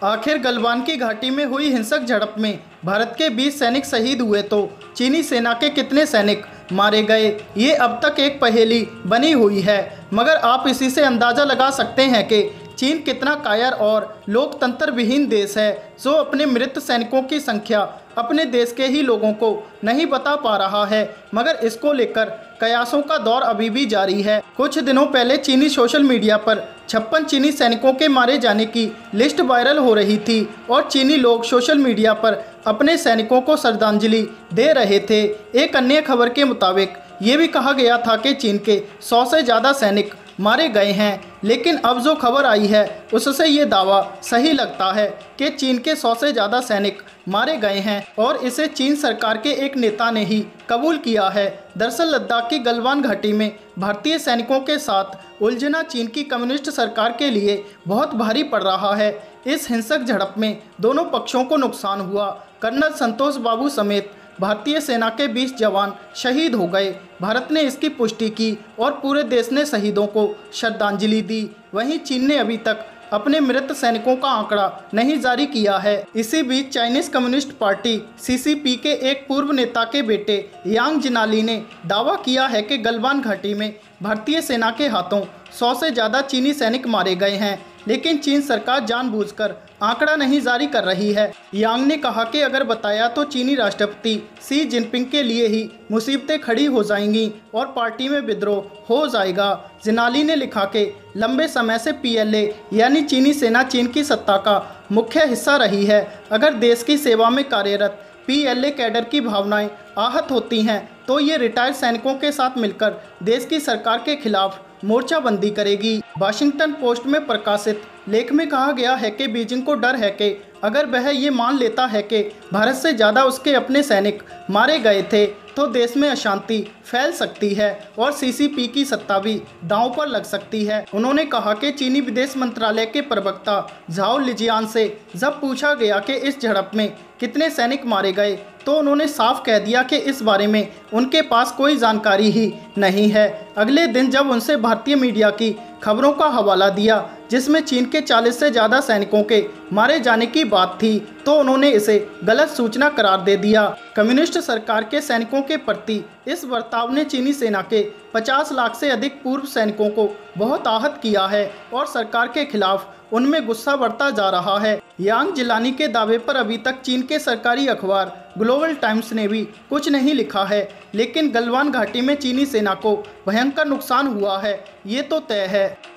आखिर गलवान की घाटी में हुई हिंसक झड़प में भारत के 20 सैनिक शहीद हुए तो चीनी सेना के कितने सैनिक मारे गए, ये अब तक एक पहेली बनी हुई है। मगर आप इसी से अंदाज़ा लगा सकते हैं कि चीन कितना कायर और लोकतंत्र विहीन देश है, जो अपने मृत सैनिकों की संख्या अपने देश के ही लोगों को नहीं बता पा रहा है। मगर इसको लेकर कयासों का दौर अभी भी जारी है। कुछ दिनों पहले चीनी सोशल मीडिया पर 56 चीनी सैनिकों के मारे जाने की लिस्ट वायरल हो रही थी और चीनी लोग सोशल मीडिया पर अपने सैनिकों को श्रद्धांजलि दे रहे थे। एक अन्य खबर के मुताबिक ये भी कहा गया था कि चीन के 100 से ज़्यादा सैनिक मारे गए हैं, लेकिन अब जो खबर आई है उससे ये दावा सही लगता है कि चीन के 100 से ज़्यादा सैनिक मारे गए हैं और इसे चीन सरकार के एक नेता ने ही कबूल किया है। दरअसल लद्दाख की गलवान घाटी में भारतीय सैनिकों के साथ उलझना चीन की कम्युनिस्ट सरकार के लिए बहुत भारी पड़ रहा है। इस हिंसक झड़प में दोनों पक्षों को नुकसान हुआ। कर्नल संतोष बाबू समेत भारतीय सेना के 20 जवान शहीद हो गए। भारत ने इसकी पुष्टि की और पूरे देश ने शहीदों को श्रद्धांजलि दी। वहीं चीन ने अभी तक अपने मृत सैनिकों का आंकड़ा नहीं जारी किया है। इसी बीच चाइनीज कम्युनिस्ट पार्टी CCP के एक पूर्व नेता के बेटे यांग जिनाली ने दावा किया है कि गलवान घाटी में भारतीय सेना के हाथों 100 से ज़्यादा चीनी सैनिक मारे गए हैं, लेकिन चीन सरकार जानबूझकर आंकड़ा नहीं जारी कर रही है। यांग ने कहा कि अगर बताया तो चीनी राष्ट्रपति शी जिनपिंग के लिए ही मुसीबतें खड़ी हो जाएंगी और पार्टी में विद्रोह हो जाएगा। जिनाली ने लिखा कि लंबे समय से PLA यानी चीनी सेना चीन की सत्ता का मुख्य हिस्सा रही है। अगर देश की सेवा में कार्यरत PLA कैडर की भावनाएं आहत होती हैं तो ये रिटायर्ड सैनिकों के साथ मिलकर देश की सरकार के खिलाफ मोर्चाबंदी करेगी। वाशिंगटन पोस्ट में प्रकाशित लेख में कहा गया है कि बीजिंग को डर है कि अगर वह ये मान लेता है कि भारत से ज़्यादा उसके अपने सैनिक मारे गए थे तो देश में अशांति फैल सकती है और CCP की सत्ता भी दांव पर लग सकती है। उन्होंने कहा कि चीनी विदेश मंत्रालय के प्रवक्ता झाओ लिजियान से जब पूछा गया कि इस झड़प में कितने सैनिक मारे गए तो उन्होंने साफ कह दिया कि इस बारे में उनके पास कोई जानकारी ही नहीं है। अगले दिन जब उनसे भारतीय मीडिया की खबरों का हवाला दिया जिसमें चीन के 40 से ज़्यादा सैनिकों के मारे जाने की बात थी तो उन्होंने इसे गलत सूचना करार दे दिया। कम्युनिस्ट सरकार के सैनिकों के प्रति इस बर्ताव ने चीनी सेना के 50 लाख से अधिक पूर्व सैनिकों को बहुत आहत किया है और सरकार के खिलाफ उनमें गुस्सा बढ़ता जा रहा है। यांग जिलानी के दावे पर अभी तक चीन के सरकारी अखबार ग्लोबल टाइम्स ने भी कुछ नहीं लिखा है, लेकिन गलवान घाटी में चीनी सेना को भयंकर नुकसान हुआ है, ये तो तय है।